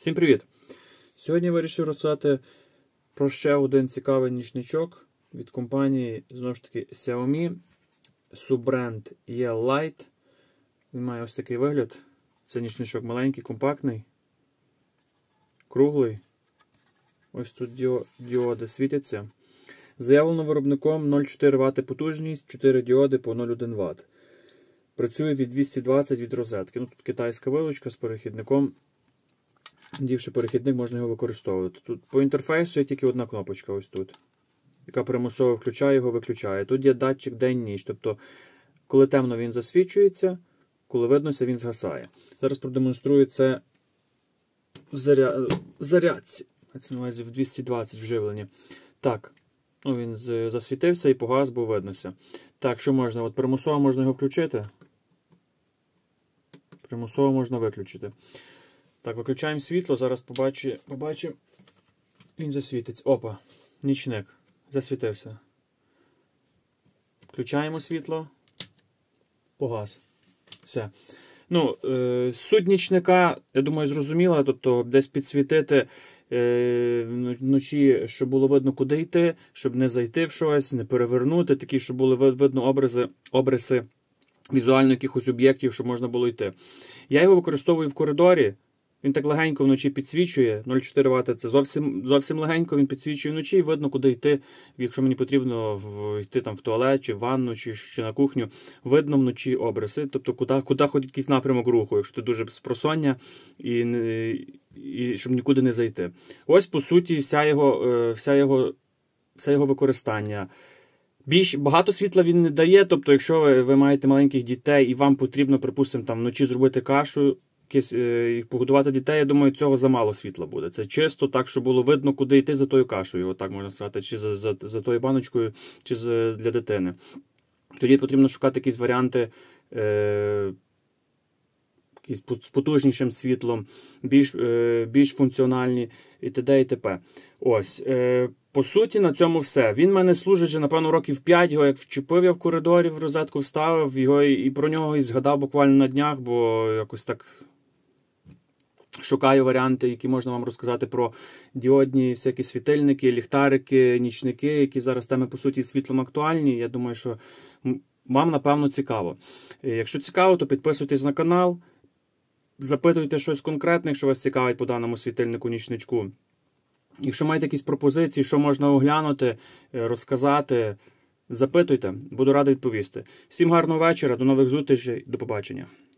Всім привіт! Сьогодні я вирішив розказати про ще один цікавий нічничок від компанії, знову ж таки, Xiaomi. Суббренд E-Lite. Він має ось такий вигляд. Це нічничок маленький, компактний, круглий. Ось тут діоди світяться. Заявлено виробником 0,4 Вт потужність, 4 діоди по 0,1 Вт. Працює від 220 від розетки. Ну, тут китайська вилочка з перехідником. Дівши перехідник, можна його використовувати. Тут по інтерфейсу є тільки одна кнопочка, ось тут, яка примусово включає його, виключає. Тут є датчик день-ніч, тобто, коли темно, він засвічується, коли виднося, він згасає. Зараз продемонструю це в зарядці. Це на увазі в 220 вживлення. Так, ну, він засвітився і погас, бо виднося. Так, що можна? От примусово можна його включити. Примусово можна виключити. Так, виключаємо світло, зараз побачимо, він засвітиться. Опа, нічник, засвітився. Включаємо світло, погас. Все. Ну, суть нічника, я думаю, зрозуміла, тобто десь підсвітити вночі, щоб було видно, куди йти, щоб не зайти в щось, не перевернути, такі, щоб були видно обриси візуально якихось об'єктів, щоб можна було йти. Я його використовую в коридорі. Він так легенько вночі підсвічує, 0,4 Вт це зовсім легенько, він підсвічує вночі і видно, куди йти, якщо мені потрібно йти там в туалет, чи в ванну, чи на кухню, видно вночі обриси, тобто куди ходить якийсь напрямок руху, якщо ти дуже спросоння, і щоб нікуди не зайти. Ось, по суті, все його використання. Багато світла він не дає, тобто, якщо ви маєте маленьких дітей і вам потрібно, припустимо, там вночі зробити кашу, погодувати дітей, я думаю, цього замало світла буде. Це чисто так, щоб було видно, куди йти за тою кашею, отак можна сказати, чи за тою баночкою, чи для дитини. Тоді потрібно шукати якісь варіанти з потужнішим світлом, більш функціональні і т.д. і т.п. Ось. По суті, на цьому все. Він в мене служить вже, напевно, років 5, його як вчепив я в коридорі, в розетку вставив, і про нього і згадав буквально на днях, бо якось так шукаю варіанти, які можна вам розказати про діодні всякі світильники, ліхтарики, нічники, які зараз теми, по суті, світлом актуальні. Я думаю, що вам, напевно, цікаво. Якщо цікаво, то підписуйтесь на канал, запитуйте щось конкретне, якщо вас цікавить по даному світильнику-нічничку. Якщо маєте якісь пропозиції, що можна оглянути, розказати, запитуйте, буду радий відповісти. Всім гарного вечора, до нових зустрічей, до побачення.